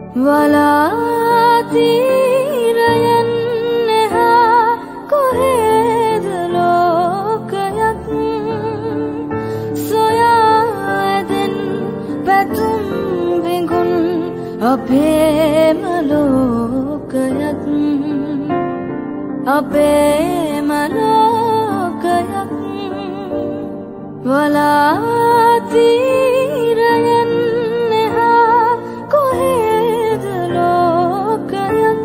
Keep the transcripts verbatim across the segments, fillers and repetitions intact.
වලාතිරයන් එහා කොහෙද ලෝකයක් සොයා ඇදෙන් පැතුම් විඟුන් අපේම ලෝකයක් අපේම ලෝකයක් වලාතිරයන් එහා කොහෙද ලෝකයක්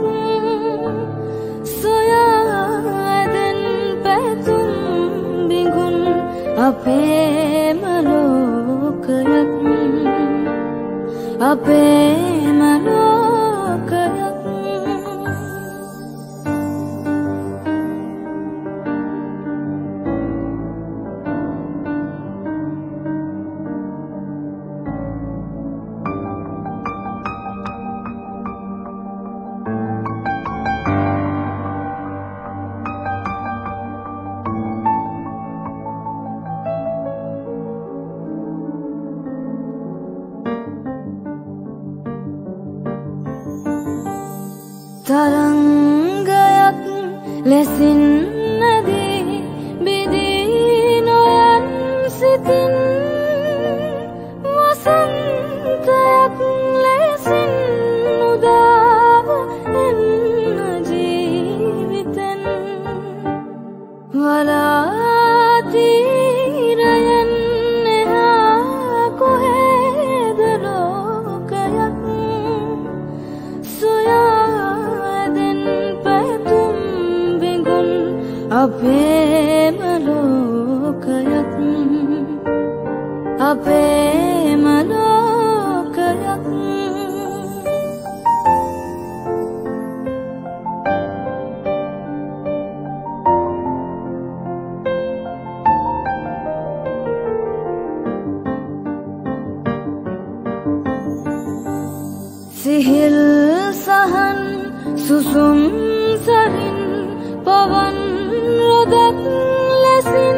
සොයා ඇදෙන් පැතුම් විඟුන් අපේම ලෝකයක් අපේම ලෝකයක් තරංගයක් ලෙසින් නැදී බිදී නොයන් සිතින් වසන්තයක් ලෙසින් උදාව එන්න ජීවිතෙන් වලාතිරයන් එහා කොහෙද ලෝකයක් සොයා අපේම ලෝකයක් අපේම ලෝකයක් සිහිල් සහන් සුසුම් සරින් පවන් රොදක් ලෙසින්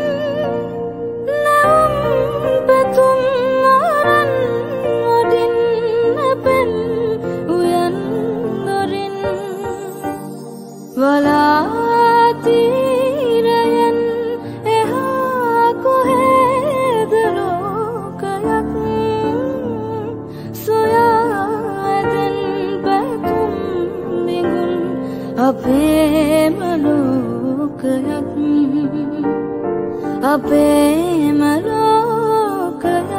නැවුම් පැතුම් අරන් ඔඩින් නැපෙන් උයන් දොරින් වලාතිරයන් එහා කොහෙද ලෝකයක් සොයා ඇදෙන් පැතුම් විඟුන් අපේම ලෝකයක් අපේම ලෝකයක්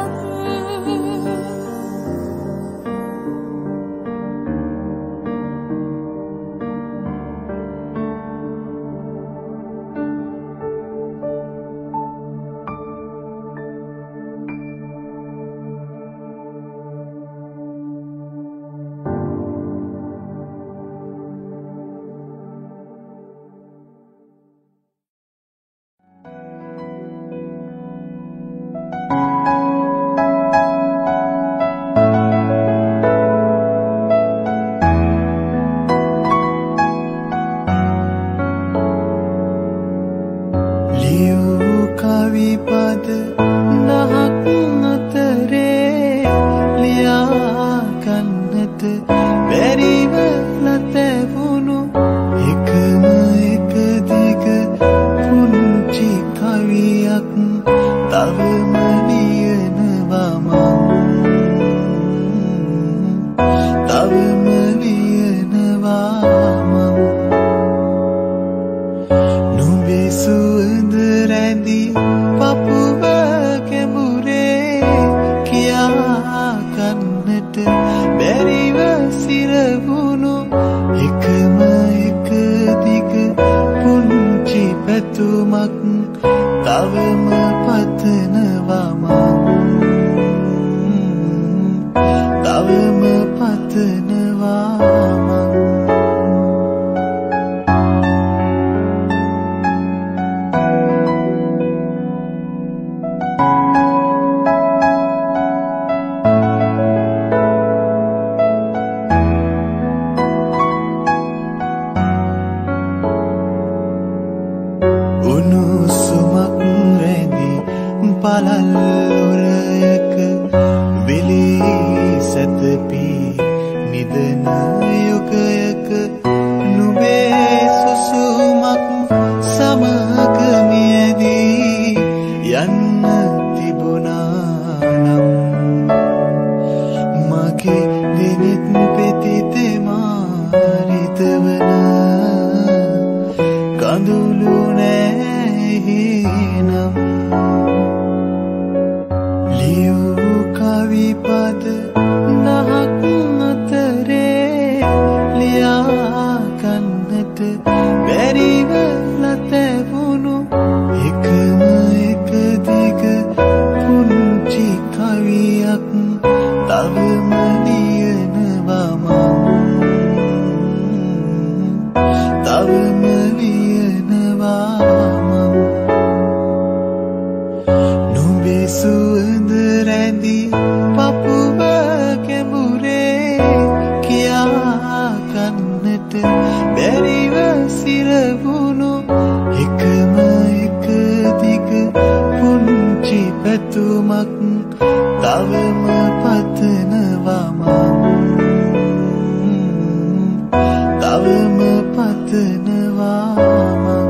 මට බැරිව සිරවුණු එකම එක දිග පුංචි පැතුමක් තවම පතනවා මං තවම පතනවා මං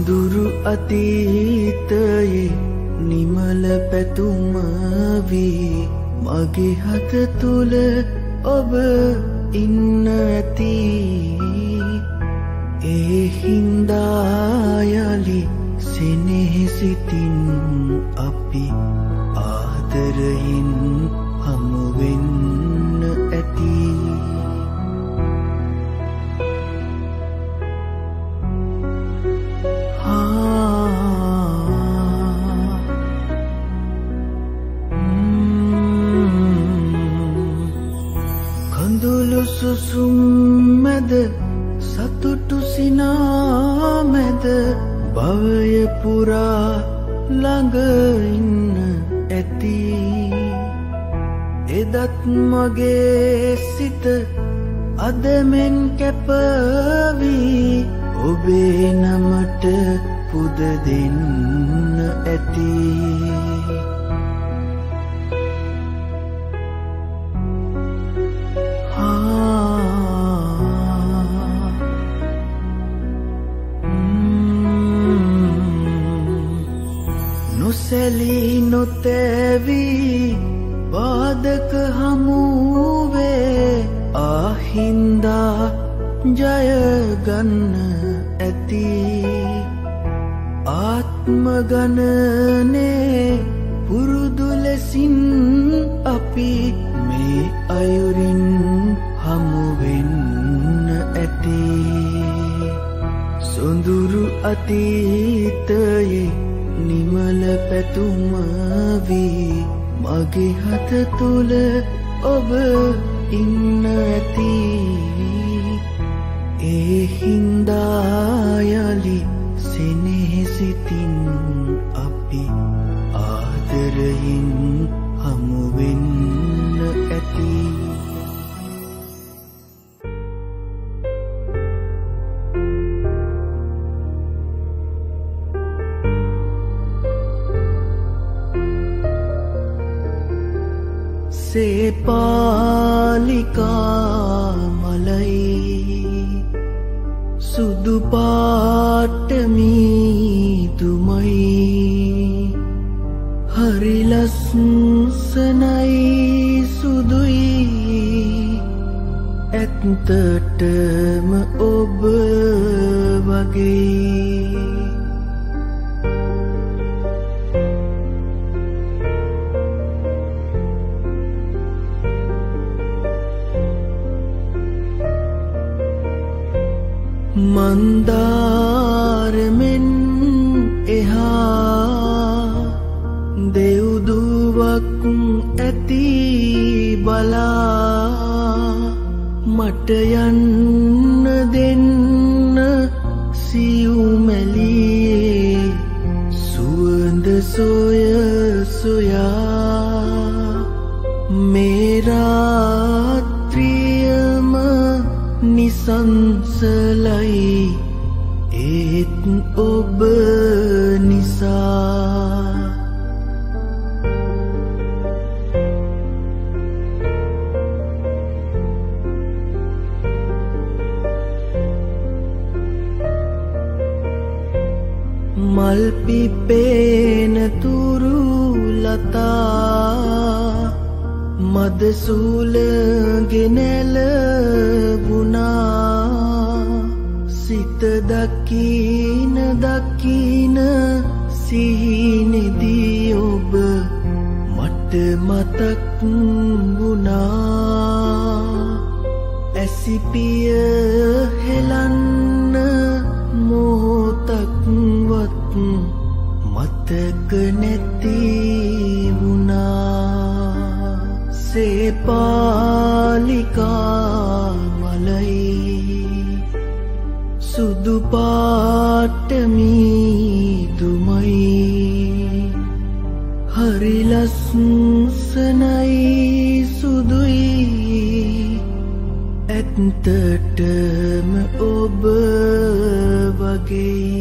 සොඳුරු අතීතයේ නිමල පැතුම වී මගේ හත තුල ඔබ ඉන්න ඇති ඒ හින්දා යලි සෙනෙහසිතින් අපි ආදරයෙන් හමු වෙන්න ඇති සුසුම් මැද සතුටු සිනා මැද භවය පුරා ළඟ ඉන්න ඇති එදත් මගේ සිත අද මෙන් කැපවී ඔබේ නමට පුද දෙන්න ඇති නොසැලී නොතැවී බාධක හමුවේ ආහින්දා ජයගන්න ඇති ආත්ම ගණනේ පුරුදු ලෙසින් අපි මේ අයුරින් හමුවෙන්න ඇති සොඳුරු අතීතයේ නිමල පැතුම වී මගේ හත තුල ඔබ ඉන්න ඇති ඒ හින්දා යලි සෙනෙහසිතින් අපි ආදරයෙන් හමු වෙන්න ඇති සේපාලිකා මලයි සුදු පාට මීදුමයි හරි ලස්සනයි සුදුයි ඇත්තටම ඔබ වගේ මන්දාරමෙන් එහා දෙව්දුවක් ඇති බලා මට යන්න දෙන්න සියුමැලියේ සුවඳ සොය සොයා මේ රාත්‍රියම නිසංසලයි ඒත් ඔබ නිසා මල් පිපෙන තුරු ලතා මද සූල ගෙනැල වුණා සිත දකින දකින සිහිනෙදී ඔබ මට මතක් වුණා ඇසිපිය හෙලන්න මොහොතක්වත් මතක නැති වුණා සේපාලිකා මලයි සුදු පාට මීදුමයි හරි ලස්සනයි සුදුයි ඇත්තටම ඔබ වගේ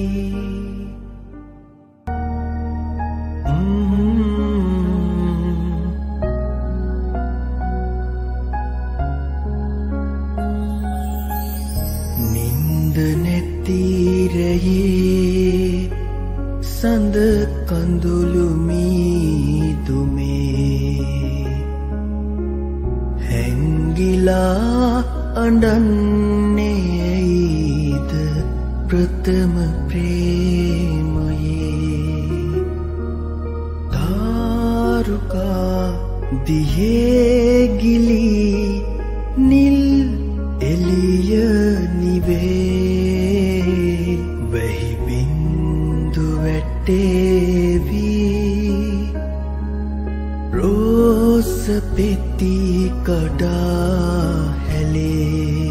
නින්ද නැති රැයේ සඳ කඳුළු මීදුමේ හැංගිලා අඬන්නේ ඇයිද ප්‍රථම ප්‍රේමයේ තාරුකා දිහේ ගිලි නිල් එළිය නිවේ වෙහි බින්දු වැටේවි රෝස පෙති කඩා හැලේ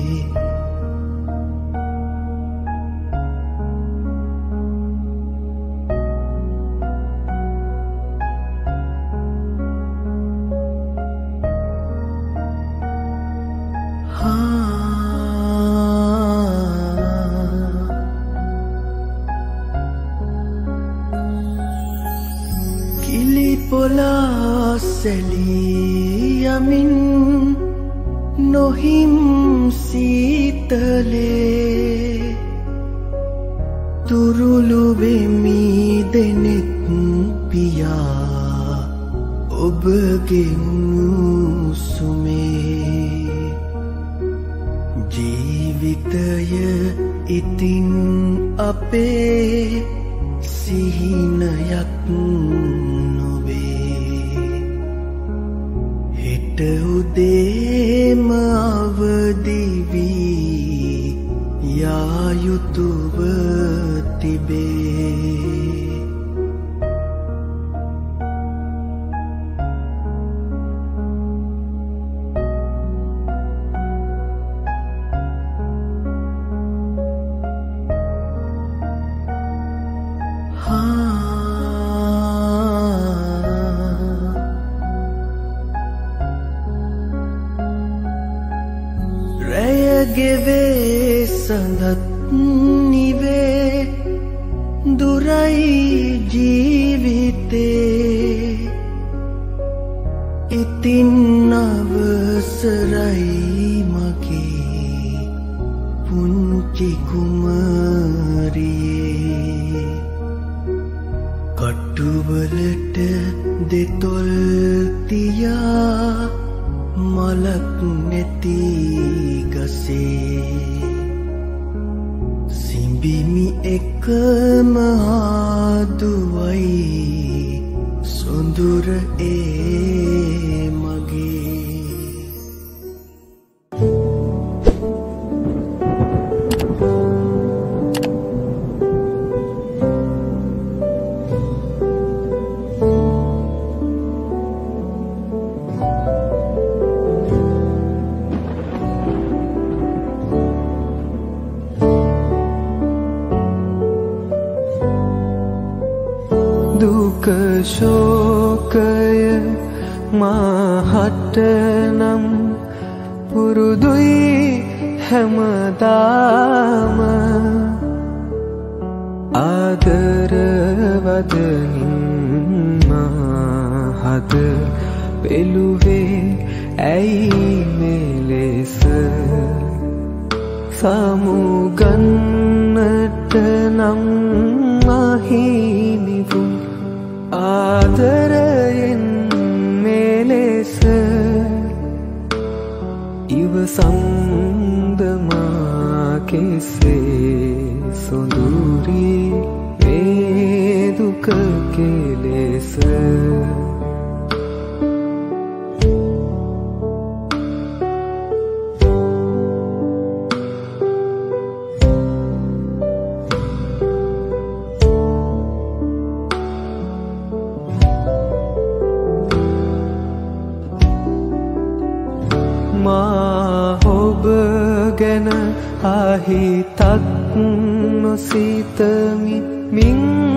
පොලා සැලී යමින් නොහිම් සීතලේ තුරුළු වෙමි දෙනෙත් පියා ඔබගේ උණුසුමේ ජීවිතය ඉතින් අපේ සිහිනයක් උදේම අවදි වී යා යුතුව තිබේ ගෙවේ සඳත් නිවේ දුරයි ජීවිතේ ඉතින් අවසරයි මගේ පුංචි කුමරියේ කටුවලට දෙතොල් තියා මලක් නැති ගසේ සිඹිමි එකම ආදුවයි සොඳුර ඒ මගේ දුක ශෝකය මහට නම් පුරුදුයි හැමදාම ආදරවදනින් මහද පෙළුවේ ඇයි මෙලෙස සමුගන්නට නම් මහිමිවුන් ආදරයෙන් මෙලෙස ඉවසන්ද මා කෙසේ සොඳුරි මේ දුක කෙලෙස මා ඔබ ගැන අහිතක් නොසිතමි මින්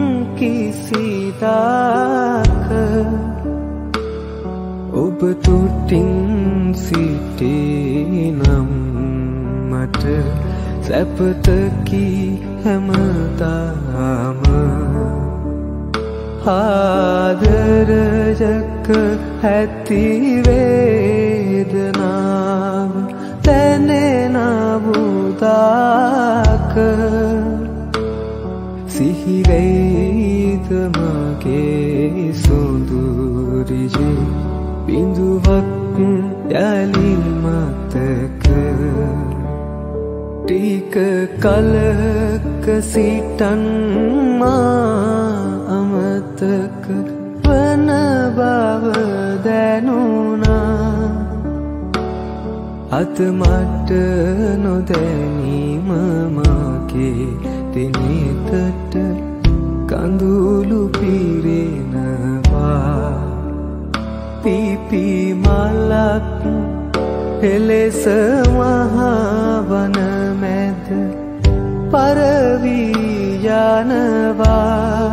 කිසිදාක ඔබ තුටින් සිටිනම් මට සැපතකි හැමදාම ආදරයක ඇති වේදනාව දැනෙන බුදාක සිහි වෙයි විදමගේ සොඳුරිජේ බිඳුවක් යලි මතක ටික කලක සිටන් මා අමතක වන බව දැනුණා අත මට නොදැනීම මාගේ දිනෙකට කඳුළු පිරෙනවා පිපි මලක් එලෙස මහවන මැද පරවී යනවා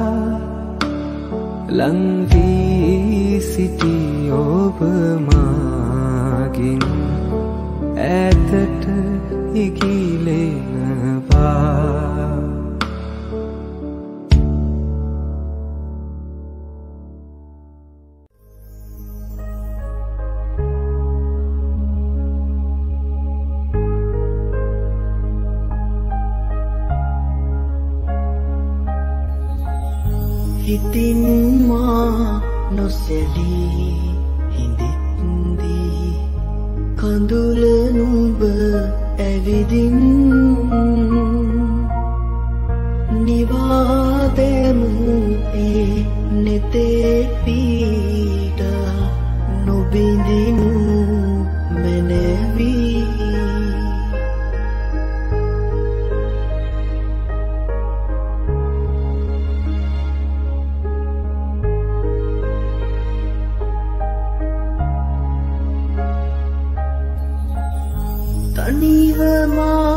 ලං වී සිටි ඔබ මාගෙන් ඈතට ඉගිලෙනවා හිතින් මා නොසැලී හිඳිත්දී කඳුල නුඹ ඇවිදින් නිවාදෙමු ඒ නෙතේ පීඩා නොබිඳිනු මැනවී තනිවමා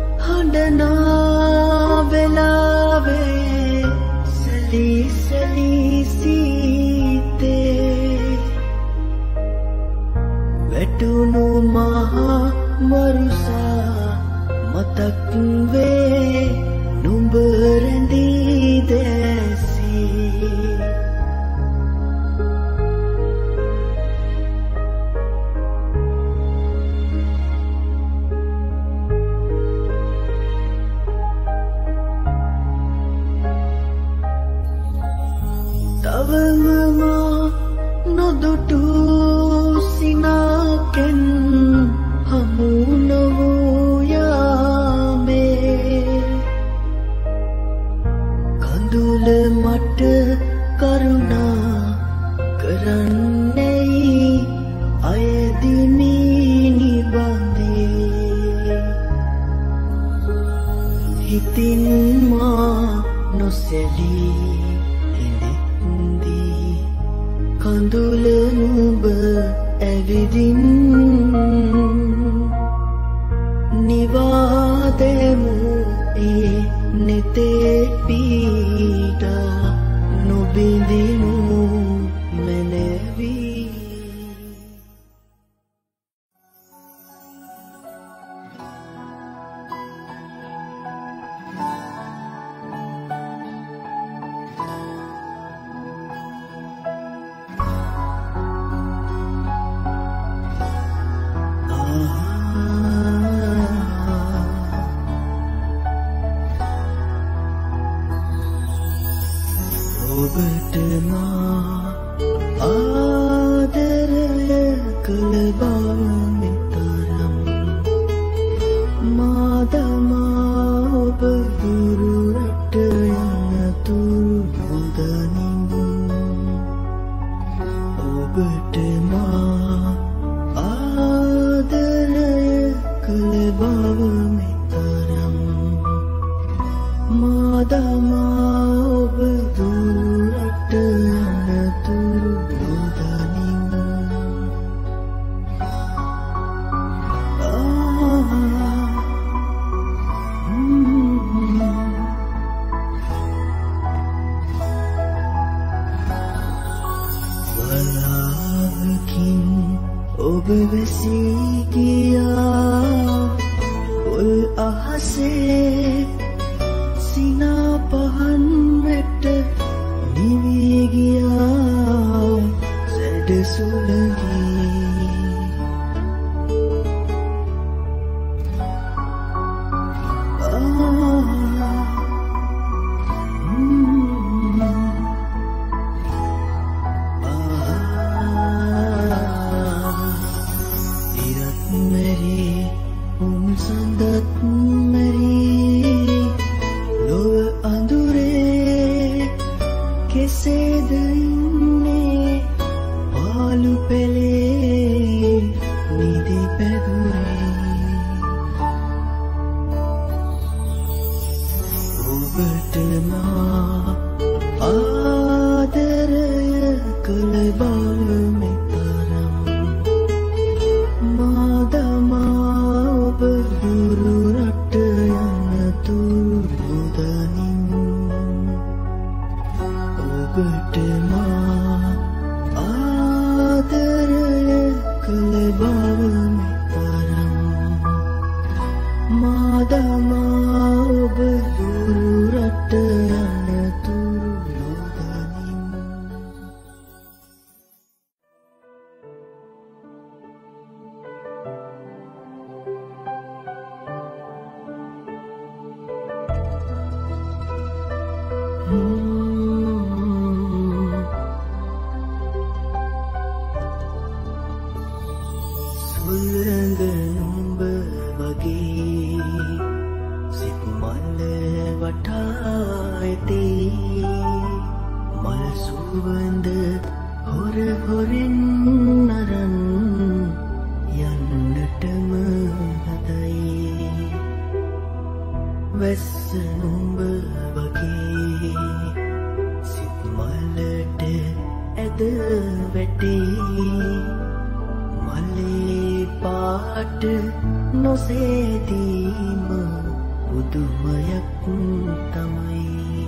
හඬනා වෙලාවේ සැලී සැලී සීතේ වැටුණු මහා මරුසා මතක් වේ නුඹ රැඳී දැසී තවම මා නොදුටු සිනාකෙන් හමු නොවූ යාමේ කඳුල මට කරුණා කරන්නේයි අයදිමි නිබඳේ හිතින් මා නොසැලී කඳුල නුඹ ඇවිදින් නිවාදෙමු ඒ නෙතේ පීඩා නොබිඳිනු මැනවී ඔබට මා ආදරය කළ බව මෙතරම් මා දමා ඔබ දුරට යනතුරු නොදනිමු ඔබට මා ආදරය කළ බව මෙතරම් මා දමා ඔබ දුරට යනතුරු නොදනිමු වලාවකින් ඔබ වැසී ගියා පොල් අහසේ සිනා පහන් වැට නිවී ගියා සැඩ සුළඟී ආ ඔබට මා ආදරය කළ බව මෙතරම් මා දමා ඔබ දුරු රට යන තුරු දනින් ඔබට මා ආදරය කළ බව මෙතරම් මා දමා ඔබ දුරු රට යන තුරු නොදනින් සුළඟ නුඹ වගේ සිත් මල් වටා ඇතේ මල් සුවඳ හොර හොරෙන් අරන් යන්නටම හදයි වැස්ස නුඹ වගේ සිත් මලට ඇද වැටේ මලේ පාට නොසේදීම පුදුමයක් තමයි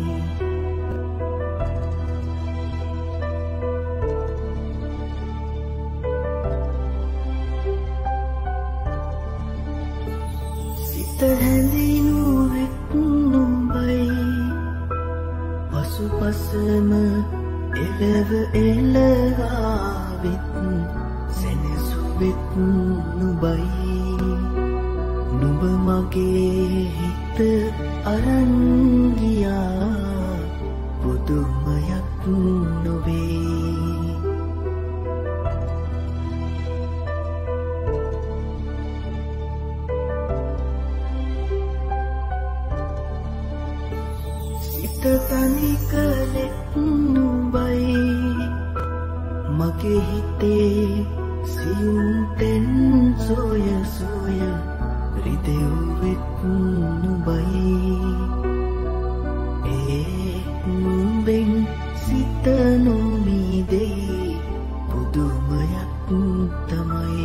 සිත හැඳිනු වෙත් නුඹයි පසුපසම එළව එළවාවිත් සෙනසුවෙත් නුඹයි නුඹ මගේ හිත අරන් ගියා පුදුමයක් නොවේ සිත තනි කළෙත් නුඹයි මගේ හිතේ සියුම් තෙන් සොය සොය රිදෙව්වෙත් නුඹයි ඒ නුඹෙන් සිත නොමිදේ පුදුමයක් තමයි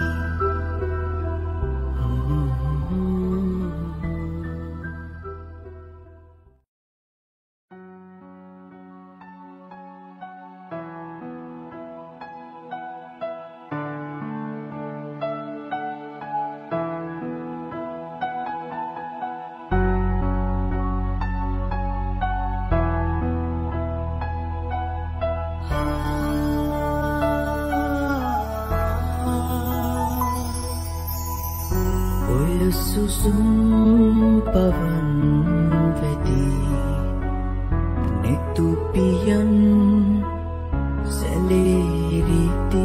සුසුම් පවන් වෙති නෙතුපියන් සැලේරිති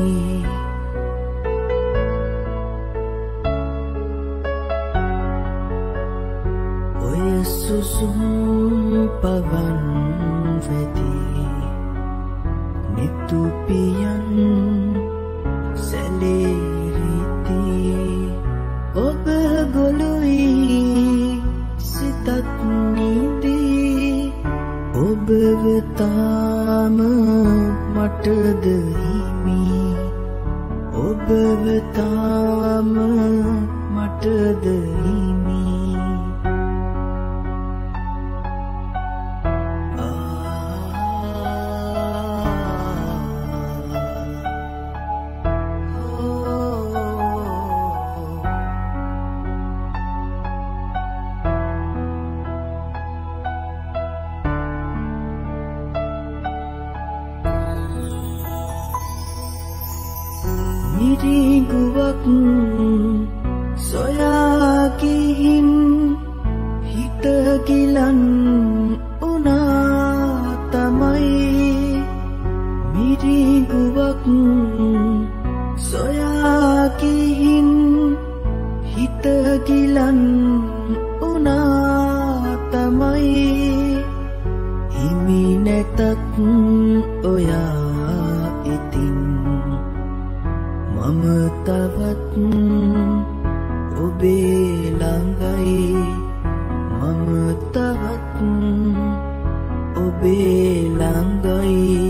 ඔය සුසුම් පවන් වෙති නෙතුපියන් සැලේරිති ඔබ ගොළුයි සිතත් නිදී ඔබ වෙතාම මටද හිමි ඔබ වෙතාම මටද හිමි මිරිඟුවක් සොයා ගිහින් හිත ගිලන් උනා තමයි මිරිඟුවක් සොයා ගිහින් හිත ගිලන් උනා තමයි හිමි නැතත් ඔයා ඉතින් මම තවත් ඔබේ ළඟයි මම තවත් ඔබේ ළඟයි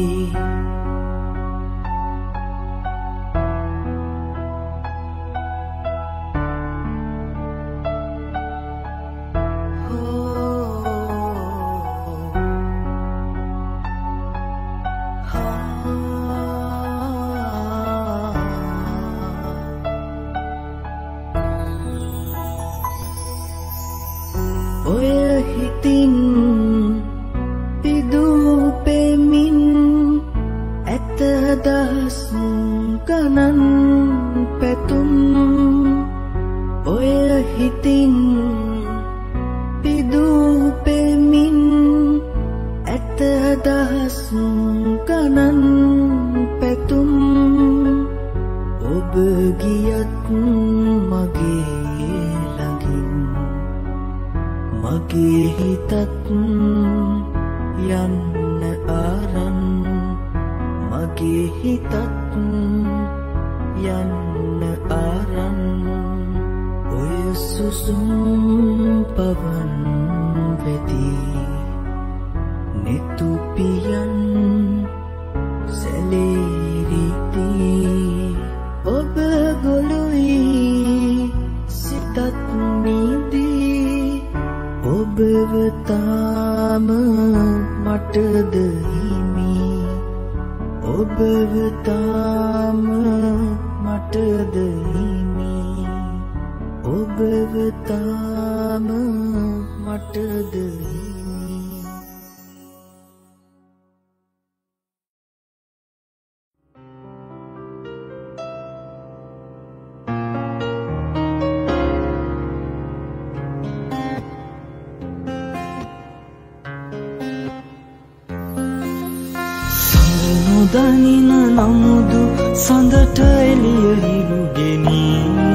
දනින නමුදු සඳට එළිය හිරුගෙනි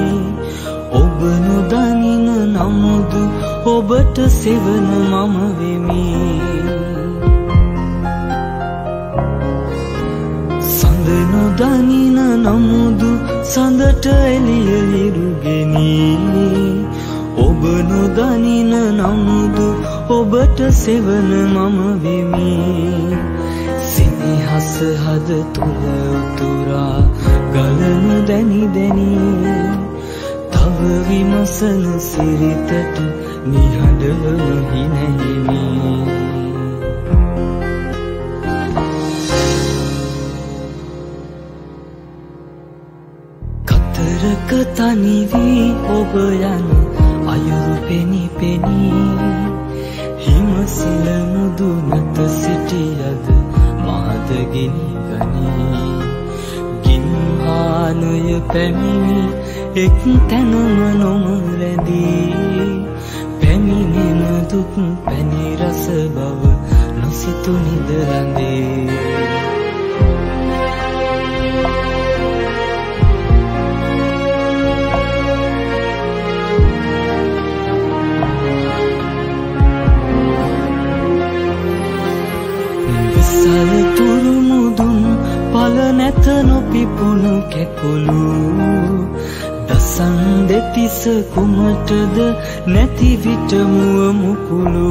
ඔබ නොදනින නමුදු ඔබට සෙවන මම වෙමි සඳ නොදනින නමුදු සඳට එළිය හිරුගෙනි ඔබ නොදනින නමුදු ඔබට සෙවන මම වෙමි සිනහස හද තුල උතුරා ගලන දැනි දැනි තව විමසන සිරිතට නිහඬව හිනැහිමි කතරක තනි වී ඔබ යන අයුරු පෙනි පෙනි හිමසිල මුදුනට සිටියද මහද ගිනි ගනී ගින්හානය පැමිණි එක් තැනම නොම රැඳී පැමිණෙන දුක් පැණි රස බව නොසිතු නිදරඳේ විසල් තුරු මුදුන් පල නැත නොපිපුණු කැකුළු දසන් දෙතිස කුමටද නැති විට මුව මුකුළු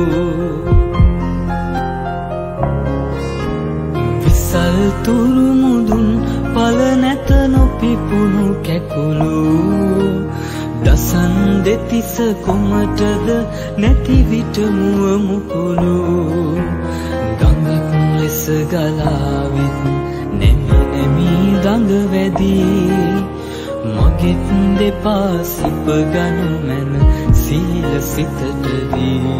විසල් තුරු මුදුන් පල නැත නොපිපුණු කැකුළු දසන් දෙතිස කුමටද නැති විට මුව මුකුළු ගඟක් ලෙස ගලාවිත් නෙමි නෙමි දඟ වැදී මගෙත් දෙපා සිප ගනු මැන සීල සිතට දී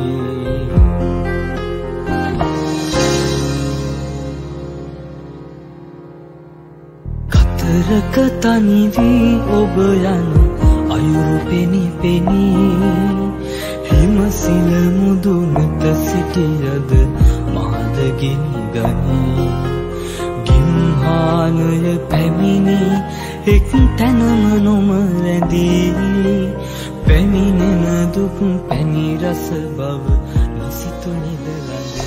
කතරක තනි වී ඔබ යන අයුරු පෙනි පෙනි හිමසිල මුදුනට සිටියද මහද ගිනි ගනී ගින්හානය පැමිණි එක් තැනම නොම රැඳී පැමිණෙන දුක් පැණි රස බව නොසිතු නිදරඳේ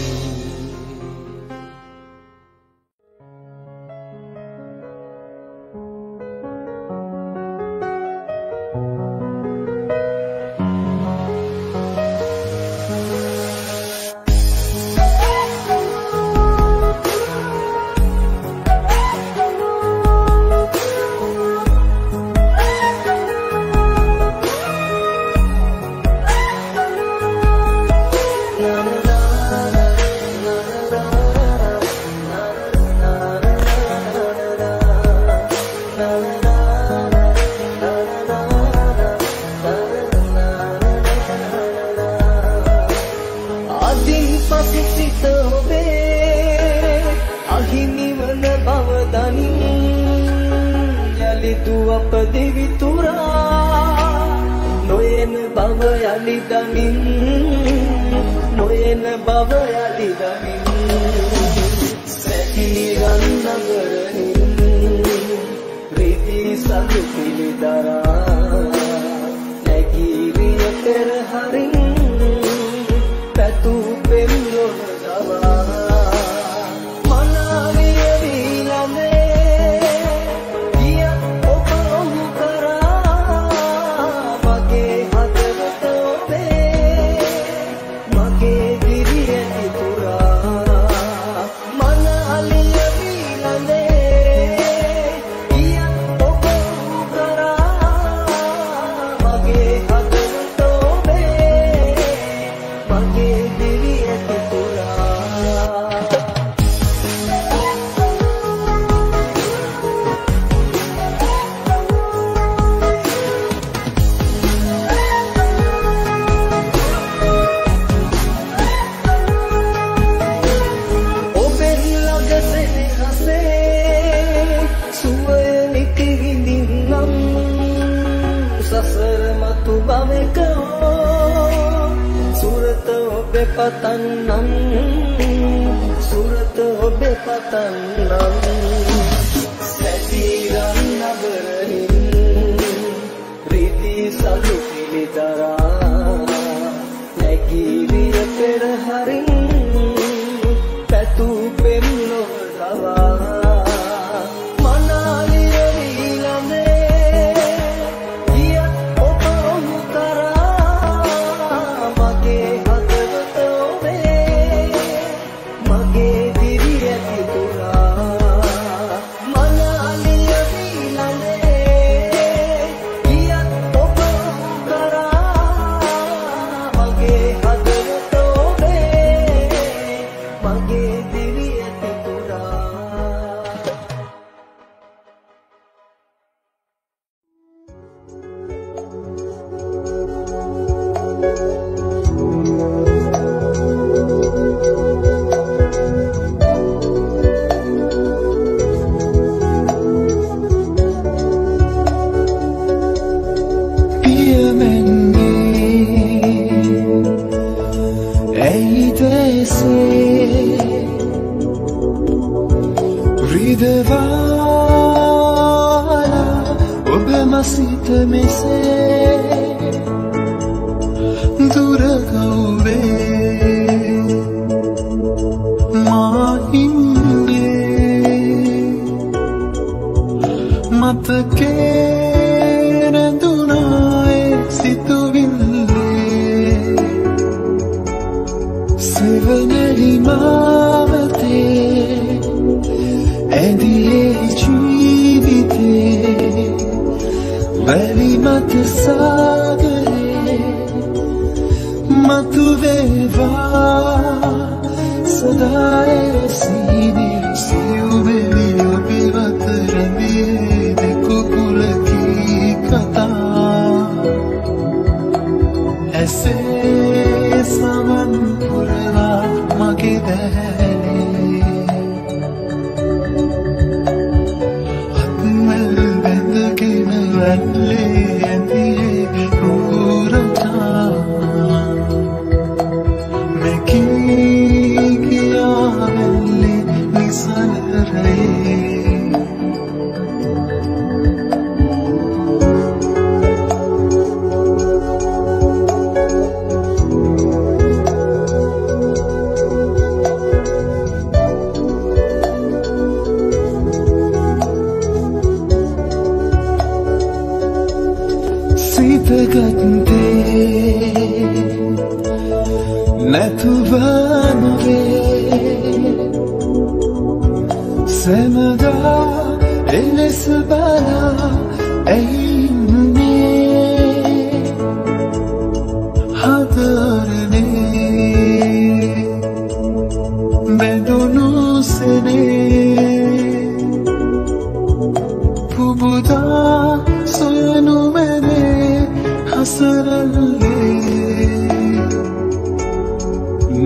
Hadarne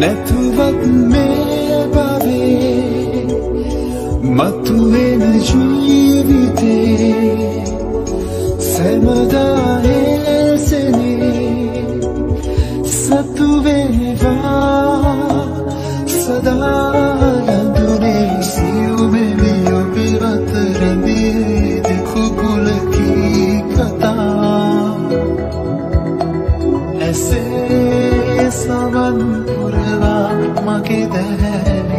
නැතුවත් මේ භවයේ මතුවෙන ජීවිතේ සෑමදා එලෙසනේ සතු වේවා සදා රඳුනේ සියුමෙලි ඔබේ රත රැඳේ දෙකු කුලකී කතා ඇසේ සවන් පුරලා මගේ දැහැ